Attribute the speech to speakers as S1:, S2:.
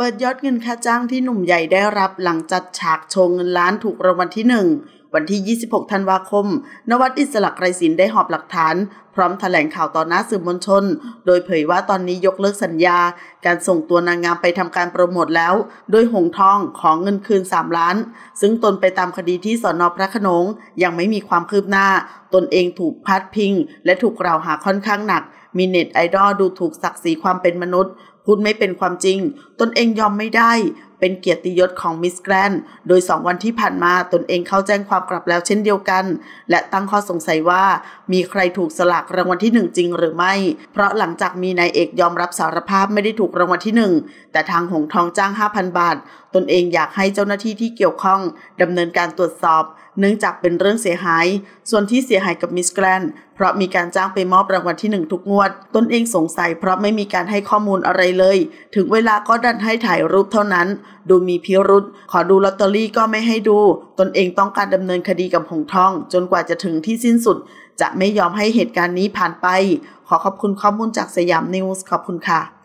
S1: ปิดยอดเงินค่าจ้างที่หนุ่มใหญ่ได้รับหลังจัดฉากโชว์เงินล้านถูกรางวัลที่1วันที่ 26 ธันวาคมนวัด อิสระไกรศิลป์ได้หอบหลักฐานพร้อมแถลงข่าวต่อหน้าสื่อมวลชนโดยเผยว่าตอนนี้ยกเลิกสัญญาการส่งตัวนางงามไปทำการโปรโมทแล้วโดยหงทองขอเงินคืน3 ล้านซึ่งตนไปตามคดีที่สน.พระโขนงยังไม่มีความคืบหน้าตนเองถูกพาดพิงและถูกกล่าวหาค่อนข้างหนักมีเน็ตไอดอลดูถูกศักดิ์ศรีความเป็นมนุษย์พูดไม่เป็นความจริงตนเองยอมไม่ได้เป็นเกียรติยศของมิสแกรนด์โดย2 วันที่ผ่านมาตนเองเข้าแจ้งความกลับแล้วเช่นเดียวกันและตั้งข้อสงสัยว่ามีใครถูกสลากรางวัลที่1จริงหรือไม่เพราะหลังจากมีนายเอกยอมรับสารภาพไม่ได้ถูกรางวัลที่1แต่ทางหงทองจ้าง 5,000 บาทตนเองอยากให้เจ้าหน้าที่ที่เกี่ยวข้องดำเนินการตรวจสอบเนื่องจากเป็นเรื่องเสียหายส่วนที่เสียหายกับมิสแกรนด์เพราะมีการจ้างไปมอบรางวัลที่1ทุกงวดตนเองสงสัยเพราะไม่มีการให้ข้อมูลอะไรเลยถึงเวลาก็ดันให้ถ่ายรูปเท่านั้นดูมีพิรุธขอดูลอตเตอรี่ก็ไม่ให้ดูตนเองต้องการดำเนินคดีกับหงทองจนกว่าจะถึงที่สิ้นสุดจะไม่ยอมให้เหตุการณ์นี้ผ่านไปขอขอบคุณข้อมูลจากสยามนิวส์ขอบคุณค่ะ